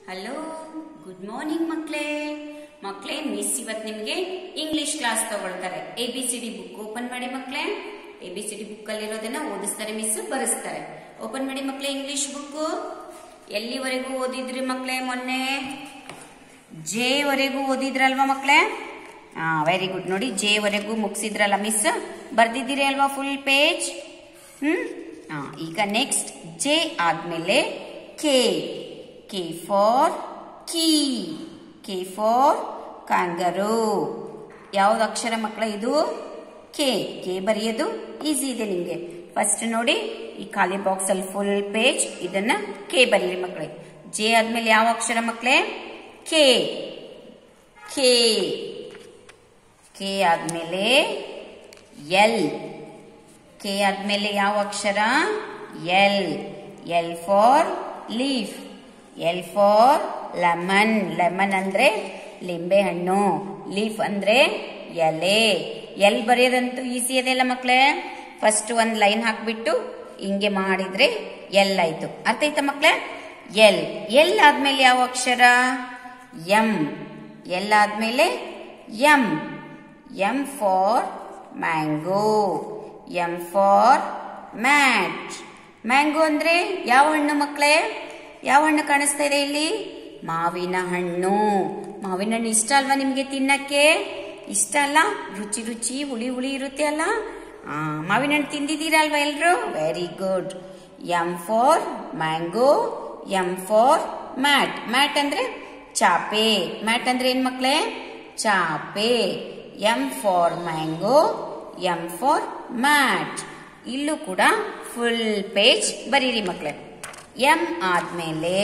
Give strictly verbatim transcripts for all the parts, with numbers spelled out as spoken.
Hello, good morning ಮಕ್ಕಳೇ. ಮಕ್ಕಳೇ, miss ಇವತ್ತು ನಿಮಗೆ ಇಂಗ್ಲಿಷ್ ಕ್ಲಾಸ್ ತಗೊಳ್ತಾರೆ. A B C D book open ಮಾಡಿ ಮಕ್ಕಳೇ. A B C D book ಅಲ್ಲಿರೋದನ್ನ ಓದಿಸ್ತಾರೆ, ಮಿಸ್ ಬರೆಸ್ತಾರೆ. ಓಪನ್ ಮಾಡಿ ಮಕ್ಕಳೇ ಇಂಗ್ಲಿಷ್ ಬುಕ್. ಎಲ್ಲಿವರೆಗೂ ಓದಿದ್ರಿ ಮಕ್ಕಳೇ? ಮೊನ್ನೆ ಜೆ ವರೆಗೂ ಓದಿದ್ರಲ್ವಾ ಮಕ್ಕಳೇ? ಹಾ, ವೆರಿ ಗುಡ್. ನೋಡಿ, ಜೆ ವರೆಗೂ ಮುಗಿಸಿದ್ರಲ್ಲ ಮಿಸ್, ಬರ್ದಿದ್ದೀರಿ ಅಲ್ವಾ ಫುಲ್ ಪೇಜ್? ಹ್ಮ್ ಹಾ, ಈಗ ನೆಕ್ಸ್ಟ್ ಜೆ ಆದ್ಮೇಲೆ K. K for key, K for kangaroo. ಯಾವ್ದು ಅಕ್ಷರ ಮಕ್ಕಳ ಇದು? ಕೆ. ಕೆ ಬರೆಯೋದು ಈಸಿ ಇದೆ ನಿಮ್ಗೆ. ಫಸ್ಟ್ ನೋಡಿ, ಈ ಖಾಲಿ ಬಾಕ್ಸ್ ಅಲ್ಲಿ ಫುಲ್ ಪೇಜ್ ಇದನ್ನ ಕೆ ಬರೀರಿ ಮಕ್ಕಳೇ. ಜೆ ಆದ್ಮೇಲೆ ಯಾವ ಅಕ್ಷರ ಮಕ್ಕಳೇ? ಕೆ. ಕೆ ಕೆ ಆದ್ಮೇಲೆ ಎಲ್. ಕೆ ಆದ್ಮೇಲೆ ಯಾವ ಅಕ್ಷರ? L. L for leaf. L for lemon. Lemon ಅಂದ್ರೆ ಲಿಂಬೆ ಹಣ್ಣು. ಲೀಫ್ ಅಂದ್ರೆ ಎಲೆ. ಎಲ್ ಬರೆಯೋದಂತೂ ಈಸಿ ಇದೆಯಲ್ಲ ಮಕ್ಕಳೇ. ಫಸ್ಟ್ ಒಂದ್ ಲೈನ್ ಹಾಕ್ಬಿಟ್ಟು ಹಿಂಗೆ ಮಾಡಿದ್ರೆ ಎಲ್ ಆಯ್ತು. ಅರ್ಥ ಆಯ್ತಾ ಮಕ್ಕಳೇ? ಎಲ್. ಎಲ್ ಆದ್ಮೇಲೆ ಯಾವ ಅಕ್ಷರ? ಎಂ. ಎಲ್ ಆದ್ಮೇಲೆ M. M for mango. M for mat. Mango ಅಂದ್ರೆ ಯಾವ ಹಣ್ಣು ಮಕ್ಕಳೇ? ಯಾವ ಹಣ್ಣು ಕಾಣಿಸ್ತಾ ಇದೆ ಇಲ್ಲಿ? ಮಾವಿನ ಹಣ್ಣು. ಮಾವಿನ ಹಣ್ಣು ಇಷ್ಟ ಅಲ್ವಾ ನಿಮ್ಗೆ ತಿನ್ನಕ್ಕೆ? ಇಷ್ಟ ಅಲ್ಲ? ರುಚಿ ರುಚಿ ಹುಳಿ ಹುಳಿ ಇರುತ್ತೆ ಅಲ್ಲ? ಆ ಮಾವಿನ ಹಣ್ಣು ತಿಂದಿದ್ದೀರಾ ಅಲ್ವಾ ಎಲ್ರು? Very good. M for mango. M for mat. Mat ಅಂದ್ರೆ ಚಾಪೆ. ಮ್ಯಾಟ್ ಅಂದ್ರೆ ಏನ್ ಮಕ್ಕಳೇ? ಚಾಪೆ. M for mango. M for mat. ಇಲ್ಲೂ ಕೂಡ ಫುಲ್ ಪೇಜ್ ಬರೀರಿ ಮಕ್ಕಳೇ. ಎಂ ಆದ್ಮೇಲೆ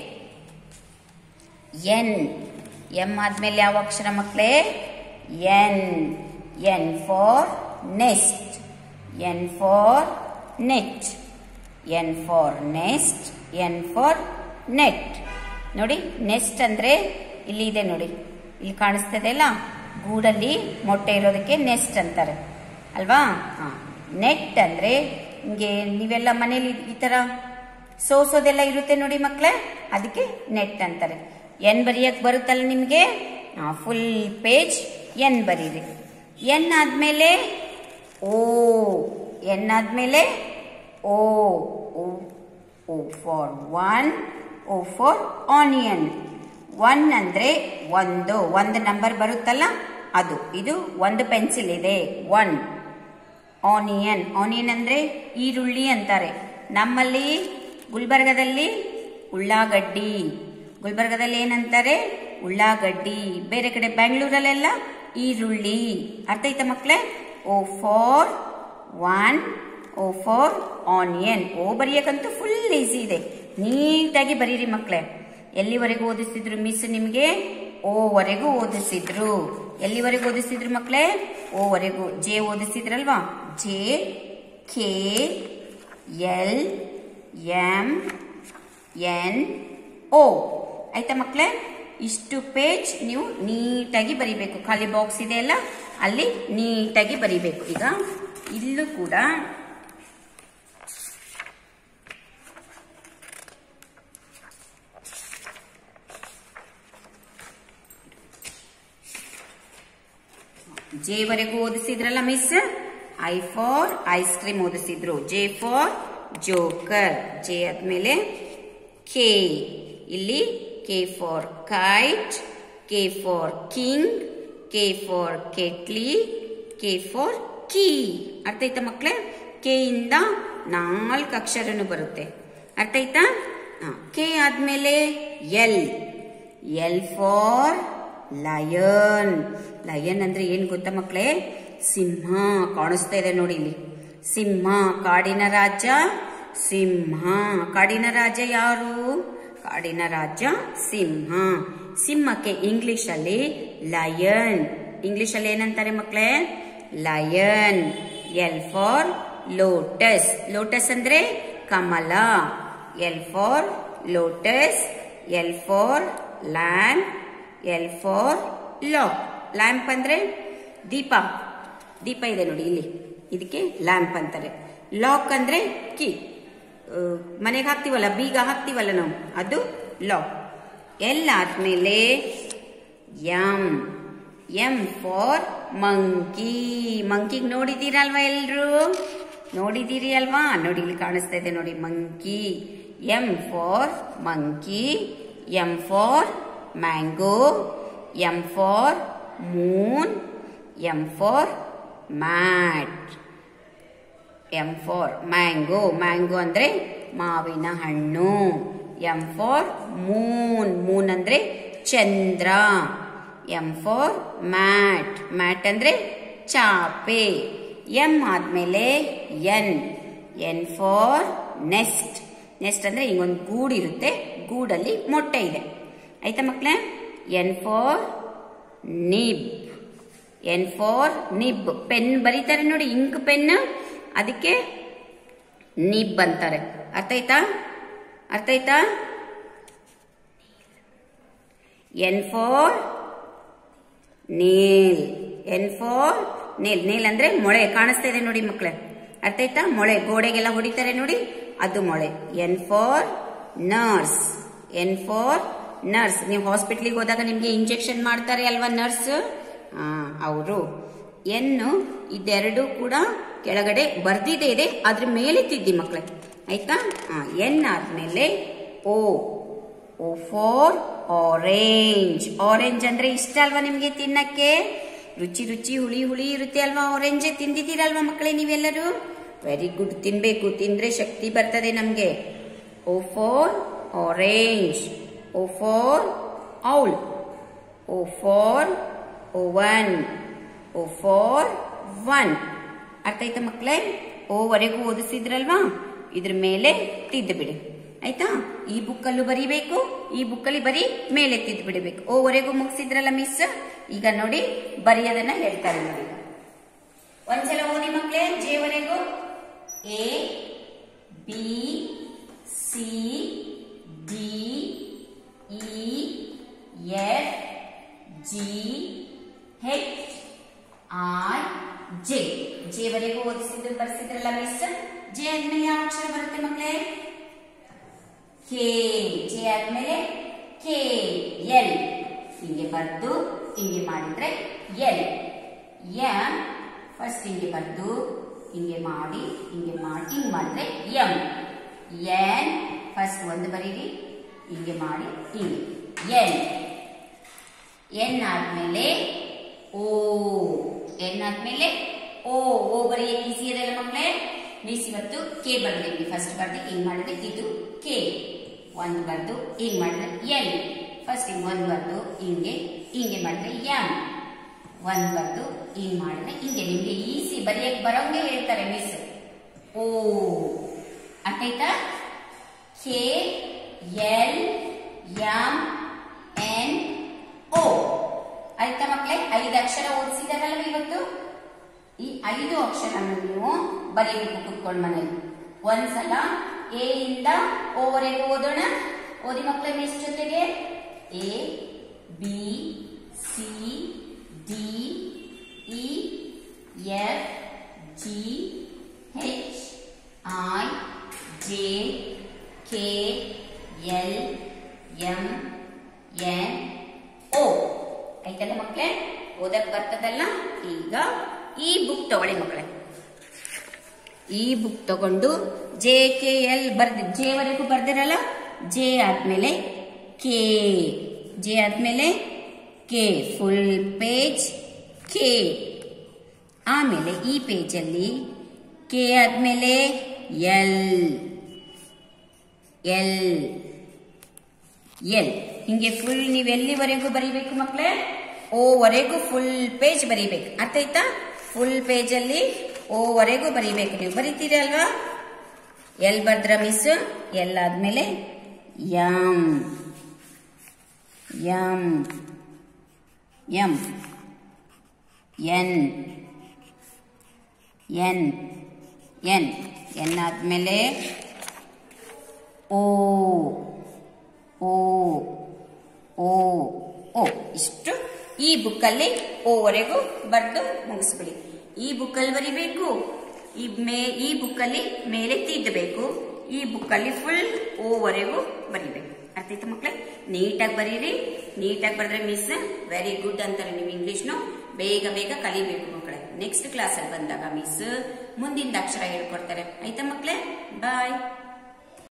ಎನ್. ಎಂ ಆದ್ಮೇಲೆ ಯಾವ ಅಕ್ಷರ ಮಕ್ಕಳೇ? N. N for nest. N for net. N for nest. N for net. ನೋಡಿ, ನೆಸ್ಟ್ ಅಂದ್ರೆ ಇಲ್ಲಿ ಇದೆ ನೋಡಿ, ಇಲ್ಲಿ ಕಾಣಿಸ್ತದೆ ಅಲ್ಲ, ಗೂಡಲ್ಲಿ ಮೊಟ್ಟೆ ಇರೋದಕ್ಕೆ ನೆಸ್ಟ್ ಅಂತಾರೆ ಅಲ್ವಾ? ಹಾ, ನೆಟ್ ಅಂದ್ರೆ ಹಿಂಗೆ ನೀವೆಲ್ಲ ಮನೇಲಿ ಈ ತರ ಸೋಸೋದೆಲ್ಲ ಇರುತ್ತೆ ನೋಡಿ ಮಕ್ಕಳೇ, ಅದಕ್ಕೆ ನೆಟ್ ಅಂತಾರೆ. ಎನ್ ಬರೆಯಕ್ ಬರುತ್ತಲ್ಲ ನಿಮ್ಗೆ? ಫುಲ್ ಪೇಜ್ ಎನ್ ಬರೀರಿ. ಎನ್ ಆದ್ಮೇಲೆ ಓ. ಎನ್ ಆದ್ಮೇಲೆ O. O for one. O for onion. One ಅಂದ್ರೆ ಒಂದು. ಒಂದು ನಂಬರ್ ಬರುತ್ತಲ್ಲ ಅದು. ಇದು ಒಂದು ಪೆನ್ಸಿಲ್ ಇದೆ, ಒನ್. ಆನಿಯನ್. ಆನಿಯನ್ ಅಂದ್ರೆ ಈರುಳ್ಳಿ ಅಂತಾರೆ. ನಮ್ಮಲ್ಲಿ ಗುಲ್ಬರ್ಗದಲ್ಲಿ ಉಳ್ಳಾಗಡ್ಡಿ. ಗುಲ್ಬರ್ಗದಲ್ಲಿ ಏನಂತಾರೆ? ಉಳ್ಳಾಗಡ್ಡಿ. ಬೇರೆ ಕಡೆ ಬೆಂಗಳೂರಲ್ಲೆಲ್ಲ ಈರುಳ್ಳಿ. ಅರ್ಥ ಆಯ್ತಾ ಮಕ್ಕಳೇ? O for one. O for onion. O ಬರೆಯಕ್ಕಂತೂ ಫುಲ್ ಈಸಿ ಇದೆ, ನೀಟಾಗಿ ಬರೀರಿ ಮಕ್ಕಳೇ. ಎಲ್ಲಿವರೆಗೂ ಓದಿಸಿದ್ರು ಮಿಸ್ ನಿಮ್ಗೆ? ಓ ವರೆಗೂ ಓದಿಸಿದ್ರು. ಎಲ್ಲಿವರೆಗೂ ಓದಿಸಿದ್ರು ಮಕ್ಕಳೇ? ಓ ವರೆಗೂ. ಜೆ ಓದಿಸಿದ್ರಲ್ವಾ? J, K, L, M, N, O. ಆಯ್ತಾ ಮಕ್ಕಳೇ? ಇಷ್ಟು ಪೇಜ್ ನೀವು ನೀಟಾಗಿ ಬರಿಬೇಕು. ಖಾಲಿ ಬಾಕ್ಸ್ ಇದೆ ಅಲ್ಲ, ಅಲ್ಲಿ ನೀಟಾಗಿ ಬರಿಬೇಕು. ಈಗ ಇಲ್ಲೂ ಕೂಡ ಜೆ ವರೆಗೂ ಓದಿಸಿದ್ರಲ್ಲ miss? I for ice cream ಓದಿಸಿದ್ರು. J for joker. ಜೆ ಆದ್ಮೇಲೆ ಕೆ. ಇಲ್ಲಿ K for kite. K for king. K for kettle. K for key. ಅರ್ಥ ಆಯ್ತಾ ಮಕ್ಕಳೇ? ಕೆ ಇಂದ ನಾಲ್ಕು ಅಕ್ಷರನು ಬರುತ್ತೆ. ಅರ್ಥ ಆಯ್ತಾ? ಕೆ ಆದ್ಮೇಲೆ L. L for lion. Lion ಅಂದ್ರೆ ಏನ್ ಗೊತ್ತಾ ಮಕ್ಕಳೇ? ಸಿಂಹ. ಕಾಣಿಸ್ತಾ ಇದೆ ನೋಡಿ ಇಲ್ಲಿ, ಸಿಂಹ. ಕಾಡಿನ ರಾಜ ಸಿಂಹ. ಕಾಡಿನ ರಾಜ ಯಾರು? ಕಾಡಿನ ರಾಜ ಸಿಂಹ. ಸಿಂಹಕ್ಕೆ ಇಂಗ್ಲಿಷ್ ಅಲ್ಲಿ ಲಯನ್. ಇಂಗ್ಲಿಷ್ ಅಲ್ಲಿ ಏನಂತಾರೆ ಮಕ್ಕಳೇ? Lion. L for lotus. Lotus ಅಂದ್ರೆ ಕಮಲ. L for lotus. L for lamp. L for lock. Lamp ಅಂದ್ರೆ ದೀಪ. ದೀಪ ಇದೆ ನೋಡಿ ಇಲ್ಲಿ, ಇದಕ್ಕೆ ಲ್ಯಾಂಪ್ ಅಂತಾರೆ. ಲಾಕ್ ಅಂದ್ರೆ ಕೀ. ಮನೆಗೆ ಹಾಕ್ತಿವಲ್ಲ, ಬೀಗ ಹಾಕ್ತಿವಲ್ಲ ನಾವು, ಅದು ಲಾಕ್. ಎಲ್ ಆದ್ಮೇಲೆ ಎಂ ಎಂ ಫಾರ್ ಮಂಕಿ. ಮಂಕಿಗ್ ನೋಡಿದೀರಲ್ವಾ ಎಲ್ರು? ನೋಡಿದೀರಿ ಅಲ್ವಾ? ನೋಡಿ ಇಲ್ಲಿ ಕಾಣಿಸ್ತಾ ಇದೆ ನೋಡಿ monkey. M for monkey, M for mango, M for moon, M for mat. M for mango, mango ಅಂದ್ರೆ ಮಾವಿನ ಹಣ್ಣು. ಎಂ ಫಾರ್ ಮೂನ್, ಮೂನ್ ಅಂದ್ರೆ ಚಂದ್ರ. ಎಂ ಫಾರ್ ಮ್ಯಾಟ್, ಮ್ಯಾಟ್ ಅಂದ್ರೆ ಚಾಪೆ. ಎಂ ಆದ್ಮೇಲೆ N, N for nest. Nest ಅಂದ್ರೆ ಹಿಂಗೊಂದು ಗೂಡು ಇರುತ್ತೆ, ಗೂಡಲ್ಲಿ ಮೊಟ್ಟೆ ಇದೆ. ಆಯ್ತಾ ಮಕ್ಕಳೇ? N for nib, N for nib. Pen ಬರೀತಾರೆ ನೋಡಿ, ಇಂಕ್ ಪೆನ್, ಅದಕ್ಕೆ ನಿಬ್ ಅಂತಾರೆ. ಅರ್ಥ ಆಯ್ತಾ? ಅರ್ಥ ಆಯ್ತಾ? N for nail, N for nail. Nail ಅಂದ್ರೆ ಮೊಳೆ. ಕಾಣಿಸ್ತಾ ಇದೆ ನೋಡಿ ಮಕ್ಕಳೇ, ಅರ್ಥ ಆಯ್ತಾ? ಮೊಳೆ, ಗೋಡೆಗೆಲ್ಲ ಹೊಡಿತಾರೆ ನೋಡಿ, ಅದು ಮೊಳೆ. N for nurse, N for nurse. ನೀವು ಹಾಸ್ಪಿಟ್ಲಿಗೆ ಹೋದಾಗ ನಿಮ್ಗೆ ಇಂಜೆಕ್ಷನ್ ಮಾಡ್ತಾರೆ ಅಲ್ವಾ ನರ್ಸ್, ಅವರು. ಎನ್ನು ಇದೆರಡು ಕೂಡ ಕೆಳಗಡೆ ಬರ್ದಿದೆ ಇದೆ, ಅದ್ರ ಮೇಲೆ ತಿದ್ದಿ ಮಕ್ಕಳೇ, ಆಯ್ತಾ? ಎನ್ ಆದ್ಮೇಲೆ O, O for orange. Orange ಅಂದ್ರೆ ಇಷ್ಟ ಅಲ್ವಾ ನಿಮ್ಗೆ ತಿನ್ನಕ್ಕೆ? ರುಚಿ ರುಚಿ ಹುಳಿ ಹುಳಿ ಇರುತ್ತೆ ಅಲ್ವಾ ಆರೆಂಜ್? ತಿಂದಿದ್ದೀರಲ್ವಾ ಮಕ್ಕಳೇ ನೀವೆಲ್ಲರೂ? ವೆರಿ ಗುಡ್, ತಿನ್ಬೇಕು, ತಿಂದ್ರೆ ಶಕ್ತಿ ಬರ್ತದೆ ನಮ್ಗೆ. O for orange, O for owl, O for oven, O for one. ಅರ್ಥ ಆಯ್ತಾ ಮಕ್ಕಳೇ? ಓವರೆಗೂ ಓದಿಸಿದ್ರಲ್ವಾ, ಇದ್ರ ಮೇಲೆ ತಿದ್ದು ಬಿಡಿ, ಆಯ್ತಾ? ಈ ಬುಕ್ಕಲ್ಲೂ ಬರೀಬೇಕು, ಈ ಬುಕ್ಕಲ್ಲಿ ಬರೀ ಮೇಲೆ ತಿದ್ದು ಬಿಡಬೇಕು. ಓವರೆಗೂ ಮುಗಿಸಿದ್ರಲ್ಲ ಮಿಸ್, ಈಗ ನೋಡಿ ಬರೆಯೋದನ್ನ ಹೇಳ್ತಾರೆ ನೋಡಿ. ಒಂದ್ಸಲ ಓದಿ ಮಕ್ಕಳೇ, ಜೆವರೆಗೂ. A B C D E F G H I J. ಜೆವರೆಗೂ ಓದಿಸಿದ್ದು ಬರ್ಸಿದ್ರಲ್ಲ ಮಿಸ್. ಜೆ ಆದ್ಮೇಲೆ ಯಾವ ಅಕ್ಷರ ಬರುತ್ತೆ ಮಕ್ಕಳೇ? ಕೆ. ಜೆ ಆದ್ಮೇಲೆ ಕೆ, ಎಲ್. ಹಿಂಗೆ ಬರ್ದು ಹಿಂಗೆ ಮಾಡಿದ್ರೆ ಎಲ್. ಎಂ ಫಸ್ಟ್ ಹಿಂಗೆ ಬರ್ದು ಹಿಂಗೆ ಮಾಡಿ ಹಿಂಗೆ ಮಾಡಿ ಹಿಂಗೆ ಮಾಡಿದ್ರೆ ಎಂ. ಎನ್ ಫಸ್ಟ್ ಒಂದು ಬರೀರಿ, ಹಿಂಗೆ ಮಾಡಿ ಹಿಂಗೆ ಎನ್. ಎನ್ ಆದ್ಮೇಲೆ ಓ, ಎನ್ ಆದ್ಮೇಲೆ ಓ. ಓ ಬರೆಯಕ್ಕೆ ಈಸಿ ಇದೆಲ್ಲ ಮಕ್ಕಳೇ. ಮಿಸ್ ಇವತ್ತು ಕೆ ಬರ್ದಿದ್ವಿ, ಫಸ್ಟ್ ಬರ್ದು ಹಿಂಗ್ ಮಾಡಿದ್ರೆ ಇದು ಕೆ. ಒಂದು ಬರ್ದು ಹಿಂಗ್ ಮಾಡಿದ್ರೆ ಎಲ್. ಫಸ್ಟ್ ಹಿಂಗ್ ಒಂದು ಬರ್ದು ಹಿಂಗೆ ಹಿಂಗೆ ಮಾಡಿದ್ರೆ ಎಂ. ಒಂದ್ ಬರ್ದು ಹಿಂಗ್ ಮಾಡಿದ್ರೆ ಹಿಂಗೆ. ನಿಮ್ಗೆ ಈಸಿ ಬರೆಯಕ್ ಬರೋಂಗೆ ಹೇಳ್ತಾರೆ ಮಿಸ್. ಓ, ಅರ್ಥ ಆಯ್ತಾ? K L M N O. ಆಯ್ತಾ ಮಕ್ಕಳೇ? ಐದು ಅಕ್ಷರ ಓದಿಸಿದಾರಲ್ಲ ಇವತ್ತು. ಈ ಐದು ಅಕ್ಷರ ನೀವು ಬರೀಬೇಕು ಕುತ್ಕೊಂಡು ಮನೇಲಿ. ಒಂದ್ಸಲ ಎ ಇಂದ ಓವರೆಗೂ ಓದೋಣ. ಓದಿ ಮಕ್ಕಳೇ ಮಿಸ್ ಜೊತೆಗೆ. A B C D E F G H I J K L M N O. ಆಯ್ತಲ್ಲ ಮಕ್ಕಳೇ? ಓದಕ್ ಬರ್ತದಲ್ಲ? ಈಗ ಈ ಬುಕ್ ತಗೊಳ್ಳಿ ಮಕ್ಕಳೇ. ಈ ಬುಕ್ ತಗೊಂಡು ಜೆ ಕೆ ಎಲ್ ಬರ್ದಿ, ಜೆ ವರೆಗೂ ಬರ್ದಿರಲ್ಲ, ಜೆ ಆದ್ಮೇಲೆ ಕೆ, ಜೆ ಆದ್ಮೇಲೆ ಕೆ, ಫುಲ್ ಪೇಜ್ ಕೆ. ಆಮೇಲೆ ಈ ಪೇಜ್ ಅಲ್ಲಿ ಕೆ ಆದ್ಮೇಲೆ ಎಲ್, ಎಲ್ ಎಲ್. ಹಿಂಗೆ ಫುಲ್ ನೀವು ಎಲ್ಲಿವರೆಗೂ ಬರೀಬೇಕು ಮಕ್ಕಳೇ? ಓವರೆಗೂ ಫುಲ್ ಪೇಜ್ ಬರೀಬೇಕು. ಅರ್ಥ ಆಯ್ತಾ? ಫುಲ್ ಪೇಜ್ ಅಲ್ಲಿ ಓವರೆಗೂ ಬರೀಬೇಕು. ನೀವು ಬರೀತೀರಿ ಅಲ್ವಾ? ಎಲ್ ಬರ್ದ್ರ ಮಿಸ್? ಎಲ್ ಆದ್ಮೇಲೆ M, M M N, N N N ಆದ್ಮೇಲೆ ಓ, ಓ ಓ ಓ. ಇಷ್ಟು ಈ ಬುಕ್ಕಲ್ಲಿ ಓವರೆಗೂ ಬರೆದು ಮುಗಿಸ್ಬಿಡಿ. ಈ ಬುಕ್ಕಲ್ಲಿ ಬರಿಬೇಕು, ಈ ಮೇ ಈ ಬುಕ್ಕಲ್ಲಿ ಮೇಲೆ ತಿದ್ದಬೇಕು, ಈ ಬುಕ್ಕಲ್ಲಿ ಫುಲ್ ಓವರೆಗೂ ಬರಿಬೇಕು. ಅರ್ಥ ಆಯ್ತಾ ಮಕ್ಳೇ? ನೀಟಾಗಿ ಬರೀರಿ. ನೀಟಾಗಿ ಬರೆದ್ರೆ ಮಿಸ್ ವೆರಿ ಗುಡ್ ಅಂತಾರೆ. ನೀವು ಇಂಗ್ಲಿಷ್ನು ಬೇಗ ಬೇಗ ಕಲಿಬೇಕು ಮಕ್ಕಳೇ. ನೆಕ್ಸ್ಟ್ ಕ್ಲಾಸಲ್ಲಿ ಬಂದಾಗ ಮಿಸ್ ಮುಂದಿನ ಅಕ್ಷರ ಹೇಳ್ಕೊಡ್ತಾರೆ. ಆಯ್ತಾ ಮಕ್ಳೇ? ಬಾಯ್.